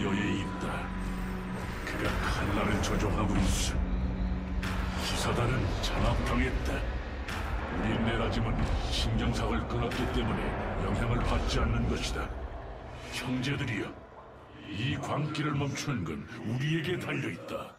아이어에 있다. 그가 칼날을 조종하고 있어. 기사단은 잔압당했다. 우리 내라짐은 신경삭을 끊었기 때문에 영향을 받지 않는 것이다. 형제들이여, 이 광기를 멈추는 건 우리에게 달려있다.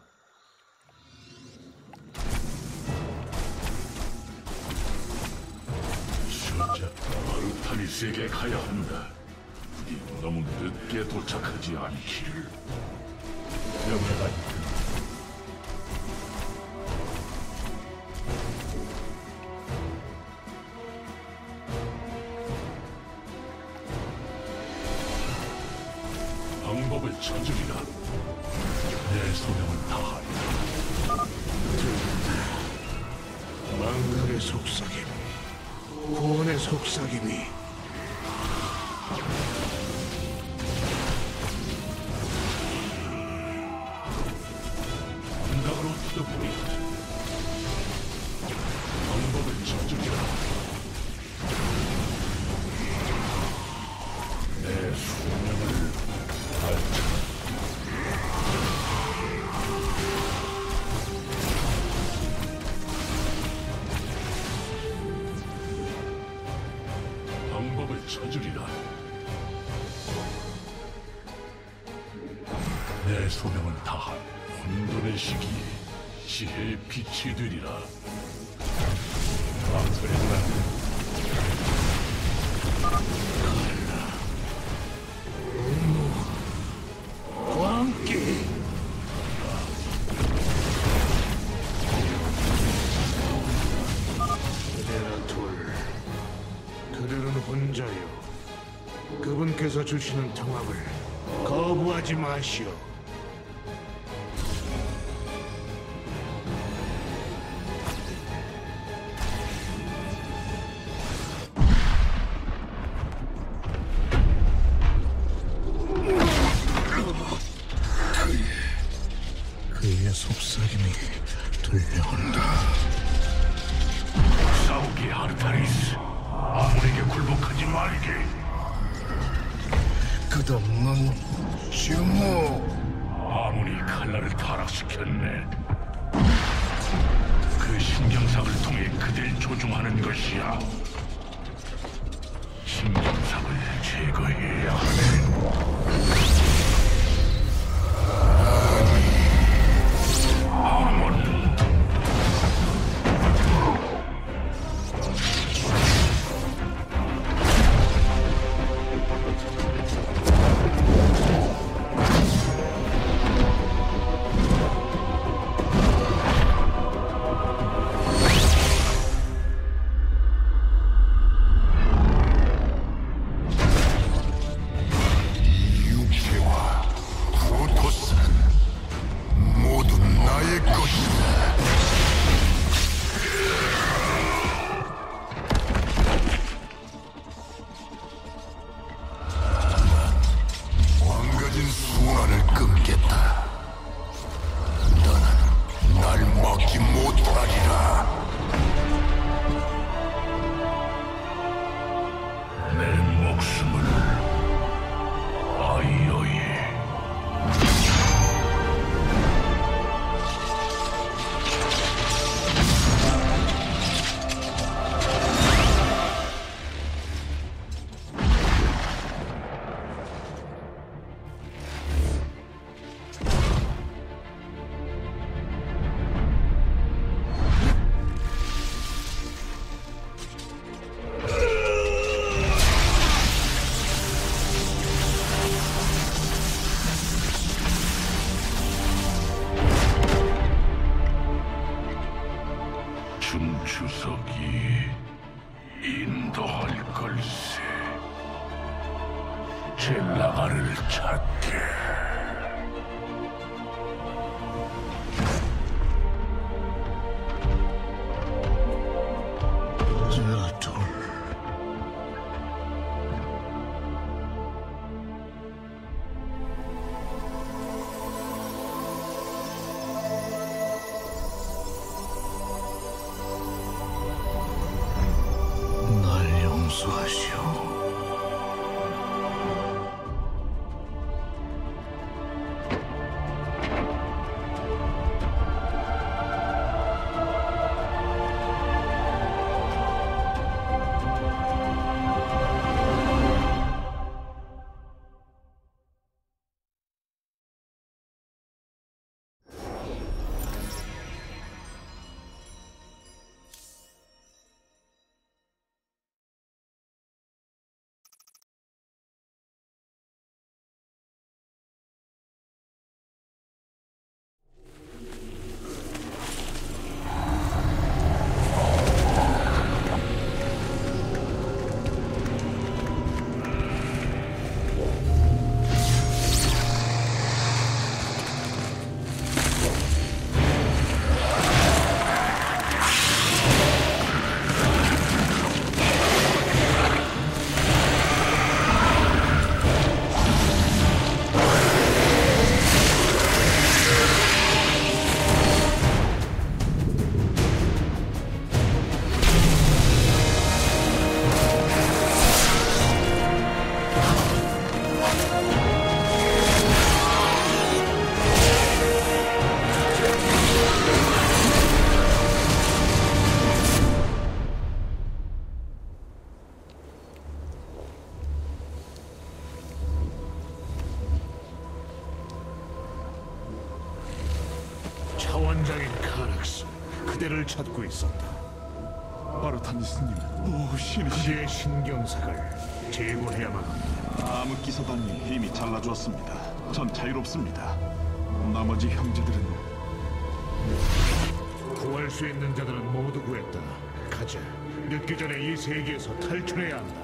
수자, 아르타니스에게 가야 한다. 우리 너무 늦게 도착하지 않기를. 명예가 있다. 방법을 찾으리라. 내 소명을 다하리라. 망설의 속삭임, 구원의 속삭임이 언덕으로 뜯어보리. 방법을 찾으리라. 내 소명을 알자. 방법을 찾으리라. 내 소명을 다한 혼돈의 시기에 지혜의 빛이 되리라. 망설이구나. 광기. 그대라 둘, 그들은 혼자요. 그분께서 주시는 통합을 거부하지 마시오. 그의 속삭임이 들려온다. 싸우게, 아르타니스. 아무에게 굴복하지 말게. 끝없는 증오. 아무니 칼날을 타락시켰네. 그 신경삭을 통해 그댈 조종하는 것이야. 신경삭을 제거해야 하네. 주석이 인도할 걸세. 젤라가를 찾게. 젤라툴. 날 용서하시오. 선장인 카락스, 그대를 찾고 있었다. 아르타니스님, 오 신이시. 그대의 신경색을 제거해야만 한다. 암흑기사단이 이미 잘라주었습니다. 전 자유롭습니다. 나머지 형제들은 구할 수 있는 자들은 모두 구했다. 가자. 늦기 전에 이 세계에서 탈출해야 한다.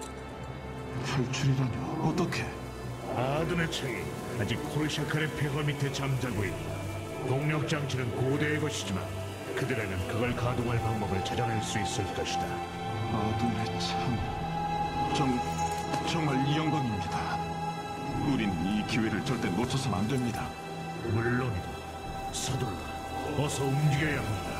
탈출이라뇨? 어떻게? 아둔의 창이 아직 콜샤칼의 폐허 밑에 잠자고 있다. 동력 장치는 고대의 것이지만 그들에는 그걸 가동할 방법을 찾아낼 수 있을 것이다. 아둔의 참... 정말 이 영광입니다. 우린 이 기회를 절대 놓쳐서는 안 됩니다. 물론이다. 서둘러. 어서 움직여야 한다.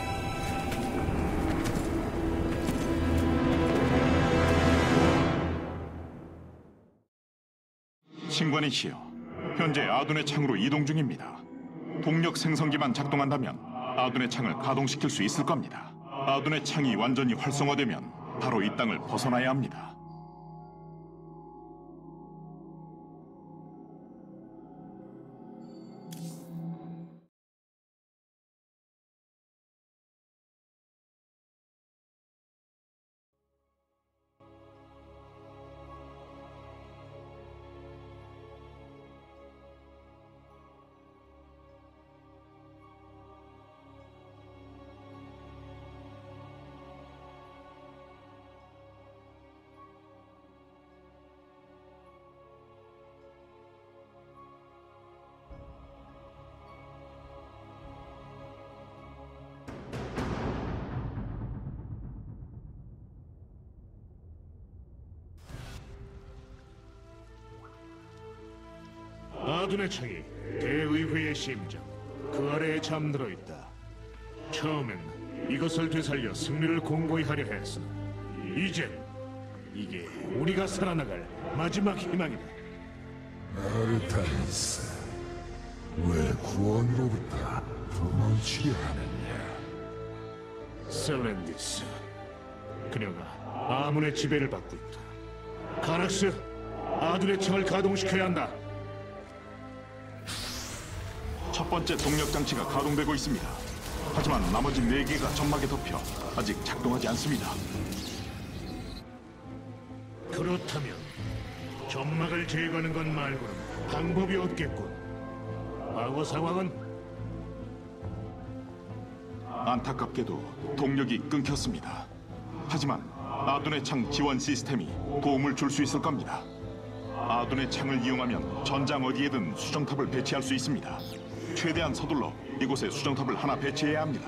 신관이시여, 현재 아둔의 창으로 이동 중입니다. 동력 생성기만 작동한다면 아둔의 창을 가동시킬 수 있을 겁니다. 아둔의 창이 완전히 활성화되면 바로 이 땅을 벗어나야 합니다. 아둔의 창이 대의회의 심장, 그 아래에 잠들어 있다. 처음엔 이것을 되살려 승리를 공고히 하려 했어. 이젠 이게 우리가 살아나갈 마지막 희망이다. 아르타니스, 왜 구원으로부터 도망치려 하느냐? 셀렌디스, 그녀가 아문의 지배를 받고 있다. 카락스, 아둔의 창을 가동시켜야 한다. 첫 번째 동력 장치가 가동되고 있습니다. 하지만 나머지 4개가 점막에 덮여 아직 작동하지 않습니다. 그렇다면 점막을 제거하는 것 말고는 방법이 없겠군. 과거 상황은 안타깝게도 동력이 끊겼습니다. 하지만 아둔의 창 지원 시스템이 도움을 줄 수 있을 겁니다. 아둔의 창을 이용하면 전장 어디에든 수정탑을 배치할 수 있습니다. 최대한 서둘러 이곳에 수정탑을 하나 배치해야 합니다.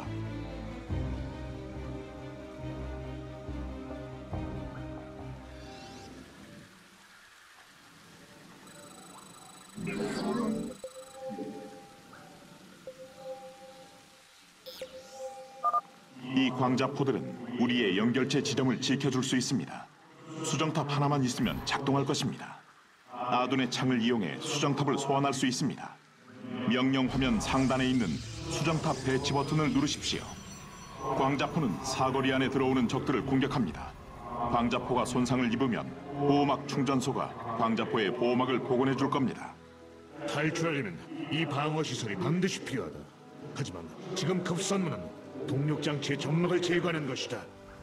이 광자포들은 우리의 연결체 지점을 지켜줄 수 있습니다. 수정탑 하나만 있으면 작동할 것입니다. 아둔의 창을 이용해 수정탑을 소환할 수 있습니다. 명령 화면 상단에 있는 수정탑 배치 버튼을 누르십시오. 광자포는 사거리 안에 들어오는 적들을 공격합니다. 광자포가 손상을 입으면 보호막 충전소가 광자포의 보호막을 복원해 줄 겁니다. 탈출하려면 이 방어 시설이 반드시 필요하다. 하지만 지금 급선무는 동력 장치의 점막을 제거하는 것이다.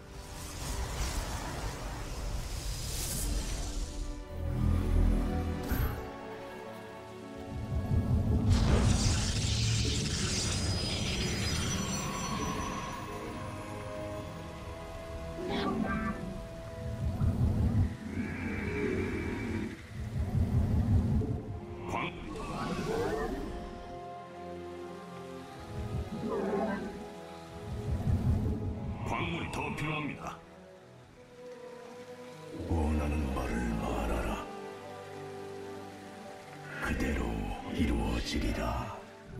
광물이 더 필요합니다. 원하는 말을 말하라. 그대로 이루어지리라.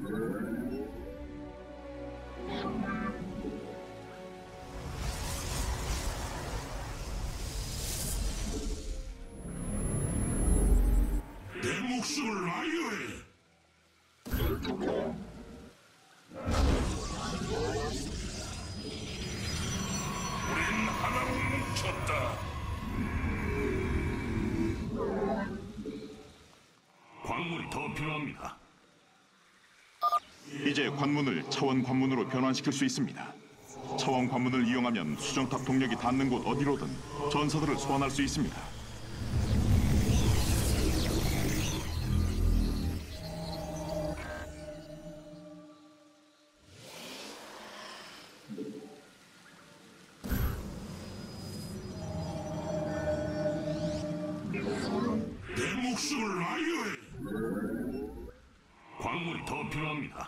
내 목숨을 아유해. 우린 하나로 뭉쳤다. 광물이 더 필요합니다. 이제 관문을 차원 관문으로 변환시킬 수 있습니다. 차원 관문을 이용하면 수정탑 동력이 닿는 곳 어디로든 전사들을 소환할 수 있습니다. 내 목숨을 아유해. 광물이 더 필요합니다.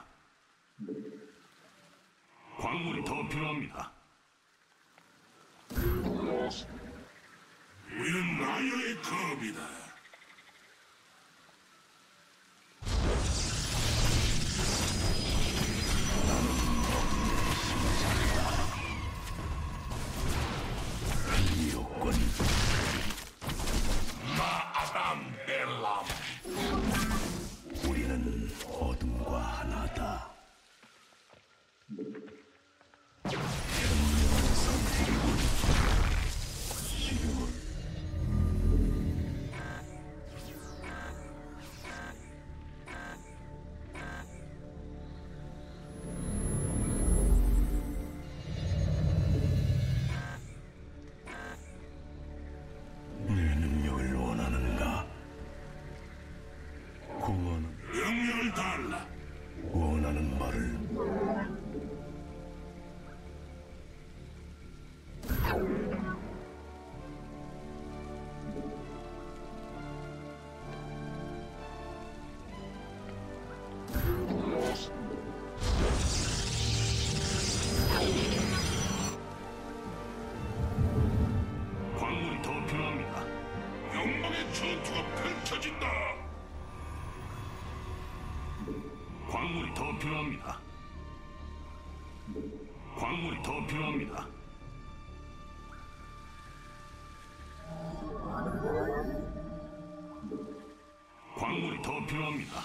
광물이 더 필요합니다. 우리는 나여의 검이다. 여권 아담 엘람. 우리는 어둠과 하나다. 현명한 선택이군. 시gur. 내 능력을 원하는가? 공허는 명령을 달라. 원하는 말을 광물이 더 필요합니다. 영광의 전투가 펼쳐진다. 광물이 더 필요합니다. 광물이 더 필요합니다. 광물이 더 필요합니다.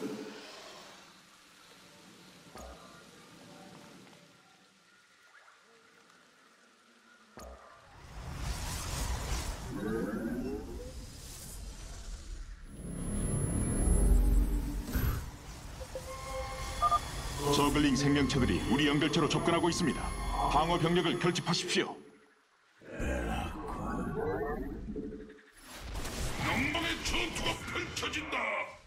저글링 생명체들이 우리 연결체로 접근하고 있습니다. 방어 병력을 결집하십시오. 영광의 전투가 펼쳐진다.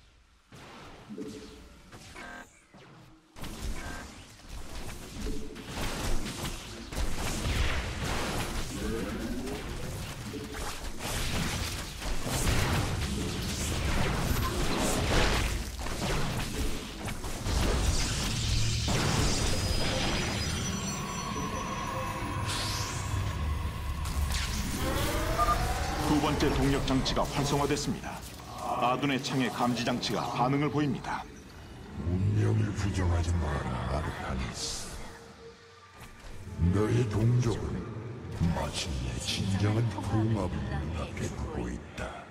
두 번째 동력 장치가 활성화됐습니다. 아둔의 창의 감지 장치가 반응을 보입니다. 운명을 부정하지 마라, 아르타니스. 너의 동족은 마침내 진정한 풍압을 눈앞에 두고 있다.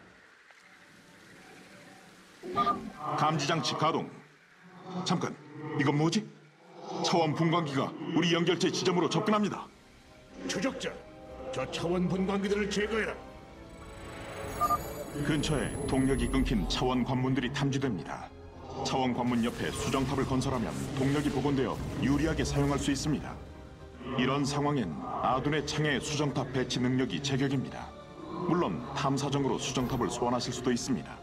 감지 장치 가동. 잠깐, 이건 뭐지? 차원 분광기가 우리 연결체 지점으로 접근합니다. 추적자, 저 차원 분광기들을 제거해라. 근처에 동력이 끊긴 차원 관문들이 탐지됩니다. 차원 관문 옆에 수정탑을 건설하면 동력이 복원되어 유리하게 사용할 수 있습니다. 이런 상황엔 아둔의 창의 수정탑 배치 능력이 제격입니다. 물론 탐사정으로 수정탑을 소환하실 수도 있습니다.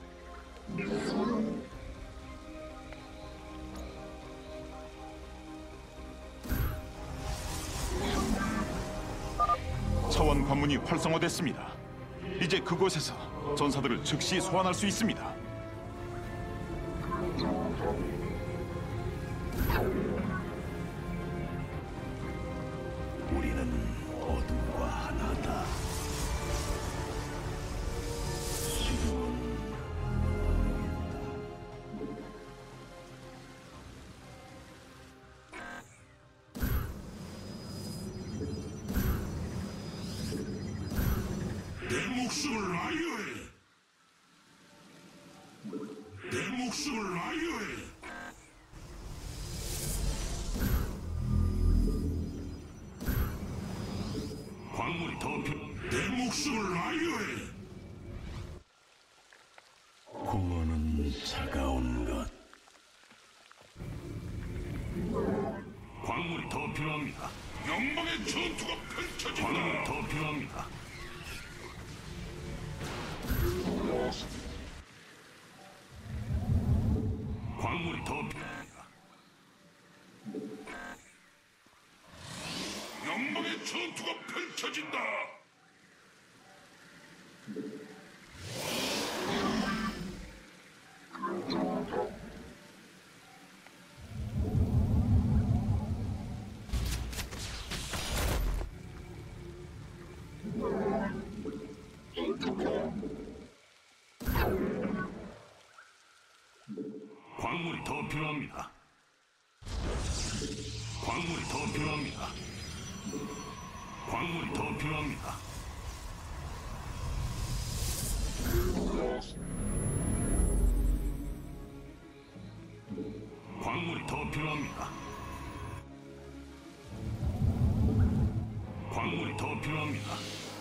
차원 관문이 활성화됐습니다. 이제 그곳에서 전사들을 즉시 소환할 수 있습니다. 우리는 어둠과 하나다. 시gur. 내 목숨을 아유해. 내 목숨을 아유해. 광물이 더 필요. 내 목숨을 아유해. 공허는 차가운 것. 전투가 펼쳐진다. 광물이 더 필요합니다. 광물이 더 필요합니다. 영광의 전투가 펼쳐진다. 광물이 더 필요합니다. 광물이 더 필요합니다. 광물이 더 필요합니다. 광물이 더 필요합니다. 광물이 더 필요합니다.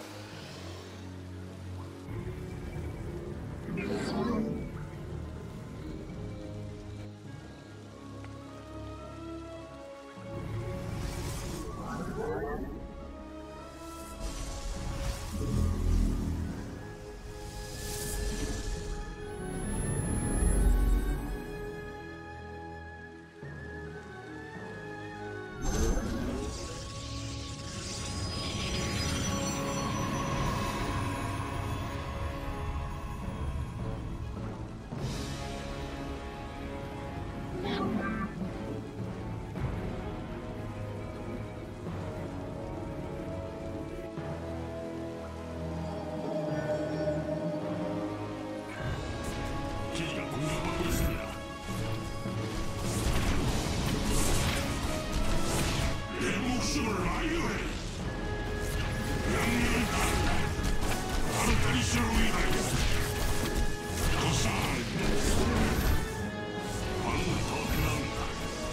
기지가 공격받고 있습니다. 내 목숨을 아유해. 명령을 따른다. 아르타니스를 위하여. 도살. 광물이 더 필요합니다.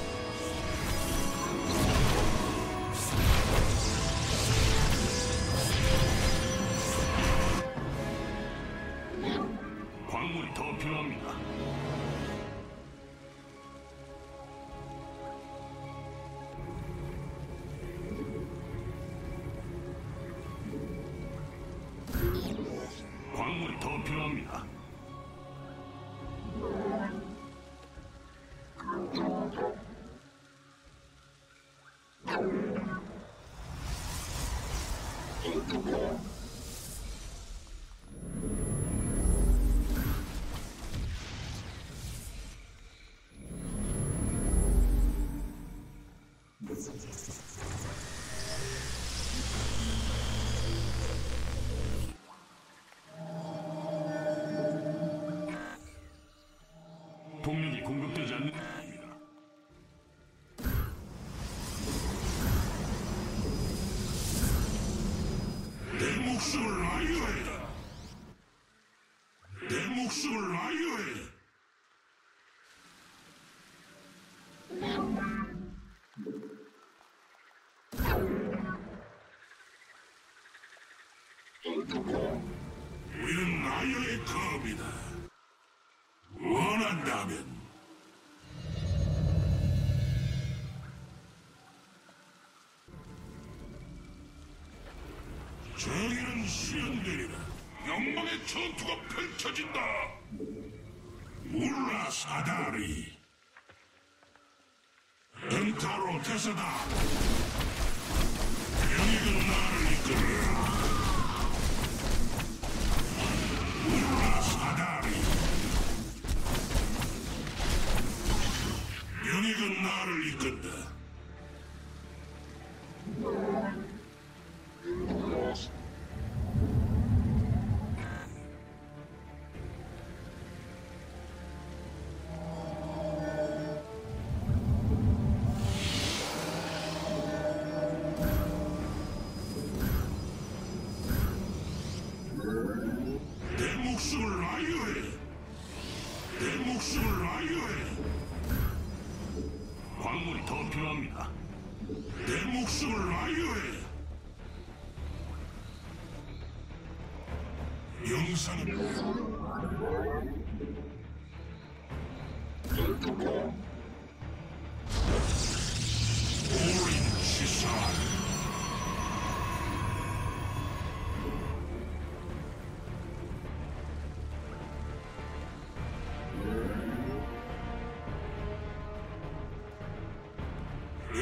광물이 더 필요합니다. 광물이 더 필요합니다. 동력이 공급되지 않는 중입니다. 내 목숨을 아유해라. 내 목숨을 아유해. 우리는 나의 검이다. 원한다면 정의는 실현되리라. 영광의 전투가 펼쳐진다. 울라 사다리 엔타로 테사다. 영익은 나를 이끌라. 울라 사다리 영익은 나를 이끈다. 내 목숨을 아유해. 내 목숨을 아유해. 광물이 더 필요합니다. 내 목숨을 아유해. 영상은 오린 시살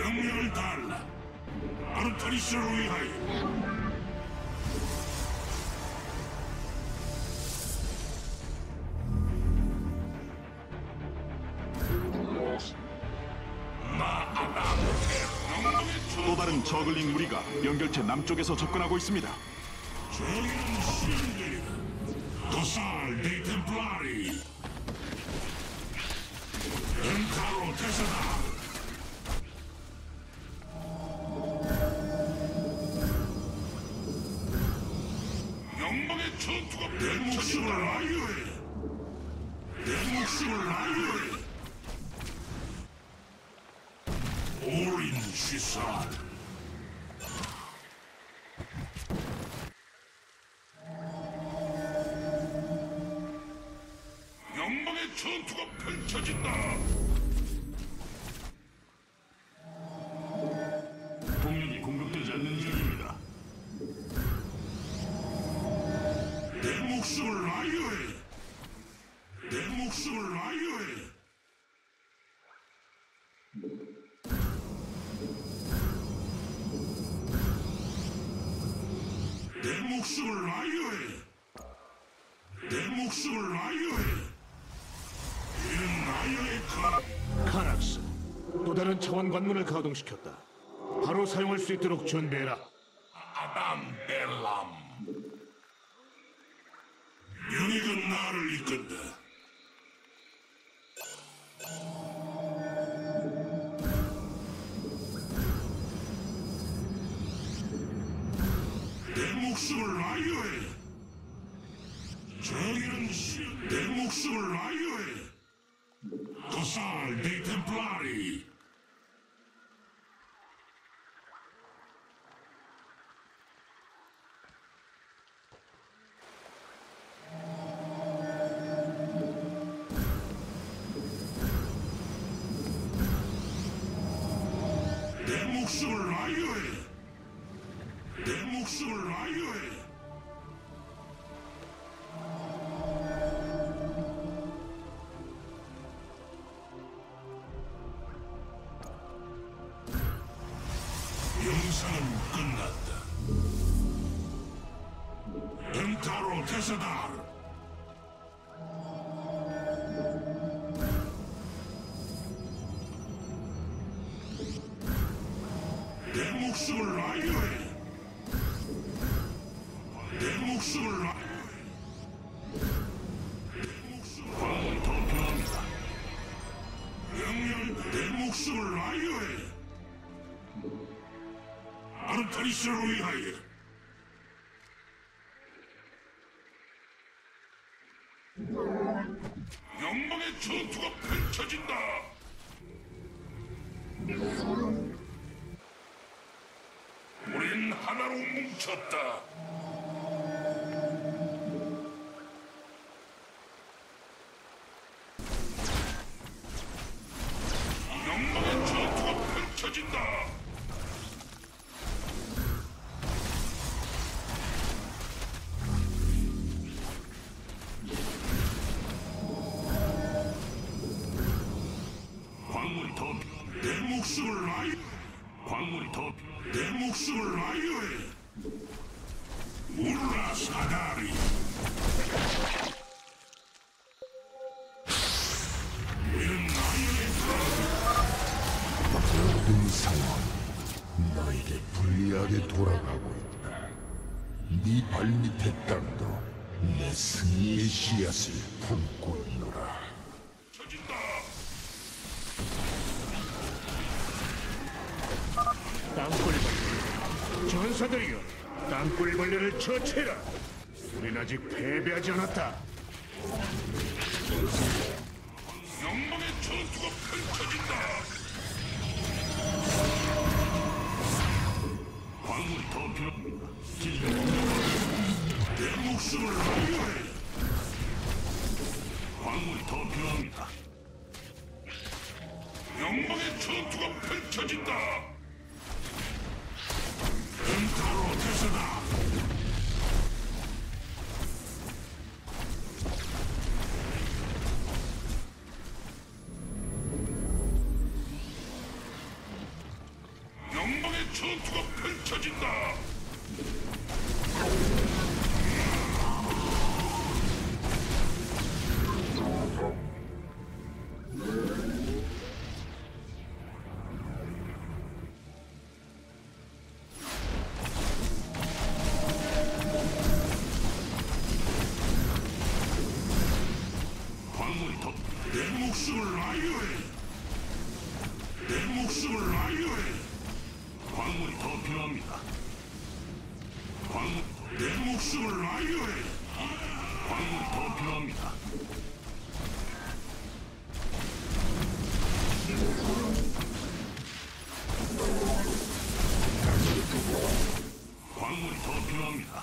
명령을 달라. 아르타리스를 위하여. 또 다른 저글링 무리가 연결체 남쪽에서 접근하고 있습니다. 저기는 신들이다. 도살 데이템플라리. 엔타로 테스다. 영광의 전투가 내 목숨을 아유해. 내 목숨을 아유해. 오린 시살. 영광의 전투가 펼쳐진다. 동력이 공격되지 않는 중입니다. 내 목숨을 아유해. 내 목숨을 아유해. 내 목숨을 아유해. 내 목숨을 아유해. 이는 나의 카락스, 또 다른 차원 관문을 가동시켰다. 바로 사용할 수 있도록 준비해라. 아담 벨람. 영익은 나를 이끈다. 내 목숨을 아유해. 정의는 내 목숨을 아유해. 도살 데이템플라리. 내 목숨을 아유해. 내 목숨을 아유해. 영상은 끝났다. 엔타로 테스다르. 내 목숨을 아유해. 내 목숨을 아유해. 광물이 더 필요합니다. 명령 내 목숨을 아유해. 아르타리스를 위하여. 영광의 전투가 펼쳐진다. 우린 하나로 뭉쳤다. 영광의 전투가 펼쳐진다. 광물이 더 내 목숨을 아유. 광물이 더 내 목숨을 아유해. 울라 사다리. 우리는 나의 모든 상황 너에게 불리하게 돌아가고 있다. 네 발밑의 땅도 내 승리의 씨앗을 품고 있노라. 쳐진다. 땅굴벌레, 전사들이여, 땅굴벌레를 처치해라. 우린 아직 패배하지 않았다. 영광의 전투가 펼쳐진다. 광물이 더 필요합니다. 내 목숨을 아유해. 광물이 더 필요합니다. 영광의 전투가 펼쳐진다. 엔타로 테스다. 전투가 펼쳐진다. 광물이 더. 내 목숨을 아유해. 내 목숨을 아유해. 광물이 더 필요합니다. 내 목숨을 아유해. 광물이 더 필요합니다. 광물이 더 필요합니다.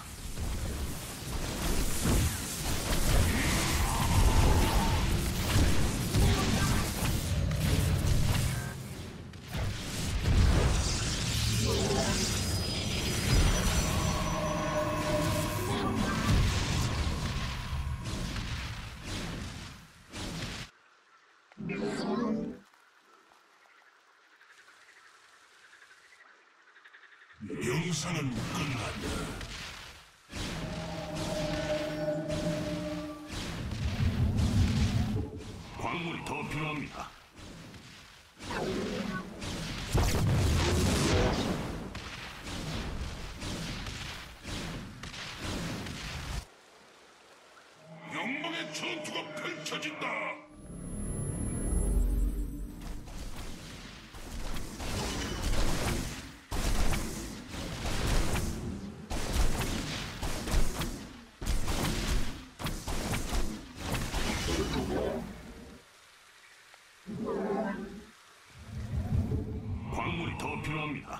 영상은 끝난다. 광물이 더 필요합니다. 영광의 전투가 펼쳐진다. 광물이 더 필요합니다.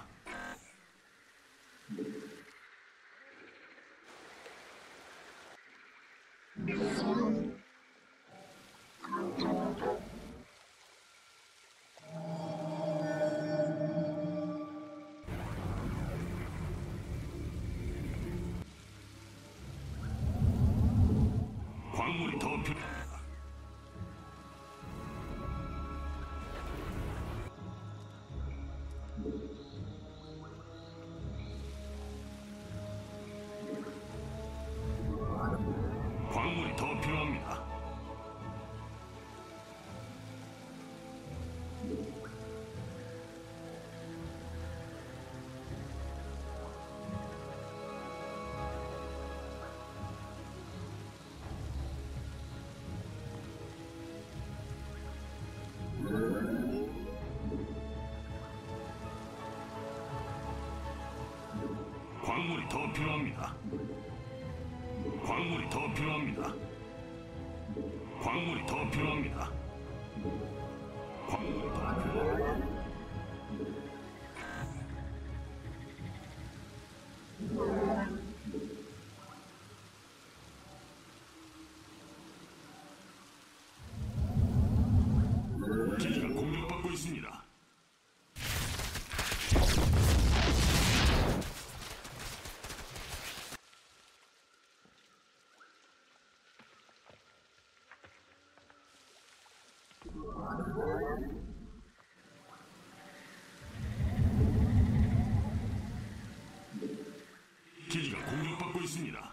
광물이 더 필요합니다. 광물이 더 필요합니다. 광물이 더 필요합니다. 광물이 더 필요합니다. 광물이 더 필요합니다. 광물이 더 필요합니다. 기지가 공격받고 있습니다. 기지가 공격받고 있습니다.